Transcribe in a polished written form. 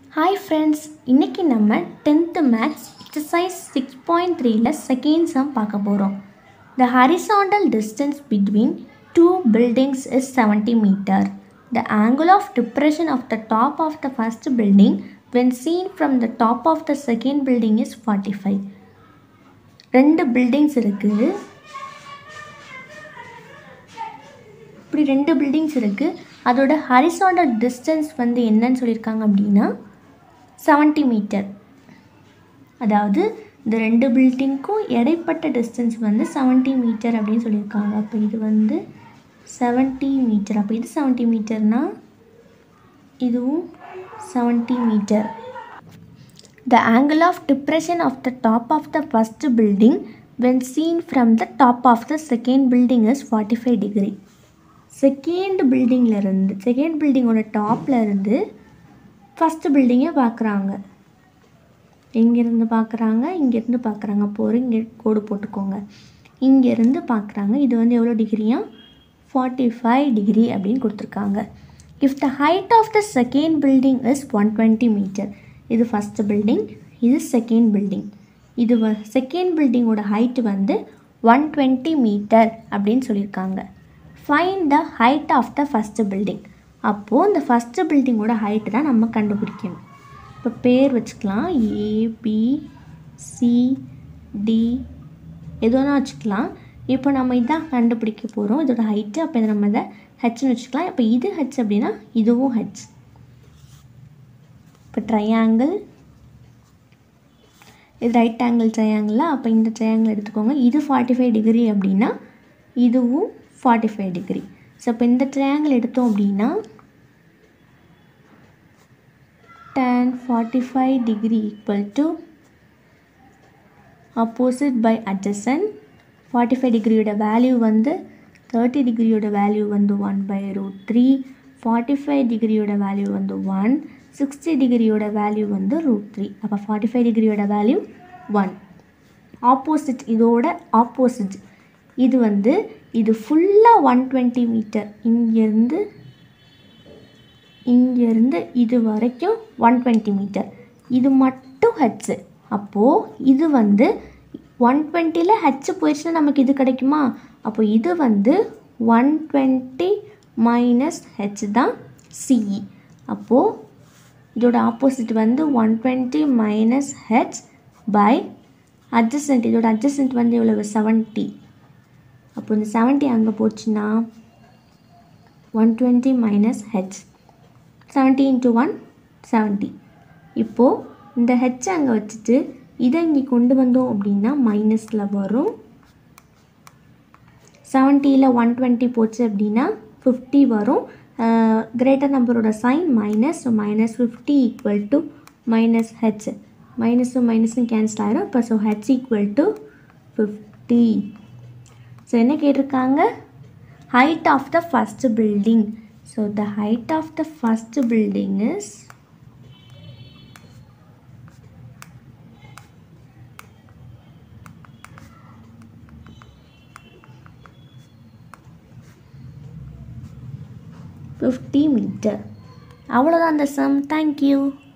Hi friends, இன்னைக்கு நம்ம 10th Maths exercise 6.3ல second sum பார்க்க போகிறோம். The horizontal distance between two buildings is 70 meter. The angle of depression of the top of the first building when seen from the top of the second building is 45. ரெண்டு buildings இருக்குது. இப்படி ரெண்டு buildings இருக்குது. அதோட horizontal distance வந்து என்னன்னு சொல்லியிருக்காங்க அப்படின்னா 70 மீட்டர். அதாவது இந்த ரெண்டு பில்டிங்க்கும் இடைப்பட்ட டிஸ்டன்ஸ் வந்து 70 மீட்டர் அப்படின்னு சொல்லியிருக்காங்க. அப்போ இது வந்து 70 மீட்டர். அப்போ இது 70 மீட்டர்னால் இதுவும் 70 metre. The angle of depression of the top of the first building when seen from the top of the second building is 45 degree. Second பில்டிங்கோட டாப்பில் இருந்து ஃபஸ்ட்டு பில்டிங்கை பார்க்குறாங்க. எங்கேருந்து பார்க்குறாங்க? இங்கேருந்து பார்க்குறாங்க. அப்போ இங்கே கோடு போட்டுக்கோங்க. இங்கேருந்து பார்க்குறாங்க. இது வந்து எவ்வளோ டிகிரியா? 45 டிகிரி அப்படின்னு கொடுத்துருக்காங்க. If the height of the second building is 120 metre. இது ஃபஸ்ட்டு பில்டிங், இது செகண்ட் பில்டிங். இது செகண்ட் பில்டிங்கோட ஹைட்டு வந்து 120 மீட்டர் அப்படின்னு சொல்லியிருக்காங்க. Find the height of the first building. அப்போது இந்த ஃபஸ்ட்டு பில்டிங்கோட ஹைட்டு தான் நம்ம கண்டுபிடிக்கணும். இப்போ பேர் வச்சுக்கலாம். ABCD எதுனா வச்சுக்கலாம். இப்போ நம்ம இதான் கண்டுபிடிக்க போகிறோம், இதோட ஹைட்டு. அப்போ இதை நம்ம இதை ஹெச்னு வச்சுக்கலாம். இப்போ இது ஹெச் அப்படின்னா இதுவும் ஹெச். இப்போ ட்ரையாங்கிள், இது ரைட் ஆங்கிள் ட்ரையாங்கிள். அப்போ இந்த ட்ரையாங்கிள் எடுத்துக்கோங்க. இது 45 டிகிரி அப்படின்னா இதுவும் 45 டிகிரி. ஸோ இப்போ இந்த ட்ரையாங்கிள் எடுத்தோம் அப்படின்னா tan 45 degree equal to opposite by adjacent. 45 டிகிரியோட வேல்யூ வந்து 30 டிகிரியோட வேல்யூ வந்து 1/√3. 45 டிகிரியோட வேல்யூ வந்து 1. 60 டிகிரியோட வேல்யூ வந்து √3. அப்போ 45 டிகிரியோட வேல்யூ 1. ஆப்போசிட், இதோட ஆப்போசிட் இது வந்து இது ஃபுல்லாக 120 மீட்டர். இங்கேருந்து இது வரைக்கும் 120 மீட்டர். இது மட்டும் ஹெச்சு. அப்போது இது வந்து 120ல் ஹெச்சு போயிடுச்சுன்னா நமக்கு இது கிடைக்குமா? அப்போ இது வந்து 120 மைனஸ் ஹெச் தான் சிஇ. அப்போது இதோட ஆப்போசிட் வந்து 120 மைனஸ் ஹெச் பை அட்ஜசன்ட். இதோட அட்ஜசன்ட் வந்து எவ்வளவு? 70. அப்போ இந்த 70 அங்கே போச்சுன்னா 120 மைனஸ் ஹெச். 70 × 1 70. இப்போது இந்த ஹெச்சை அங்கே வச்சுட்டு இதை இங்கே கொண்டு வந்தோம் அப்படின்னா மைனஸில் வரும். 70ல் 120 போச்சு அப்படின்னா 50 வரும். கிரேட்டர் நம்பரோட sign minus. -50 equal to minus H. மைனஸும் மைனஸும் கேன்சல் ஆகிடும். இப்போ so H equal to 50. So என்ன கேட்டிருக்காங்க? Height of the first building. So the height of the first building is 50 metre. அவ்வளோதான் அந்த சம். தேங்க்யூ.